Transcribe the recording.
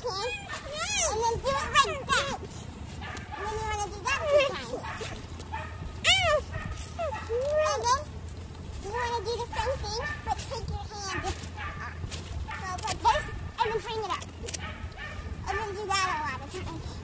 can. And then do it like that. And then you want to do that 2 times. And then you want to do the same thing, but take your hand. So like this, and then bring it up. And then do that a lot of times.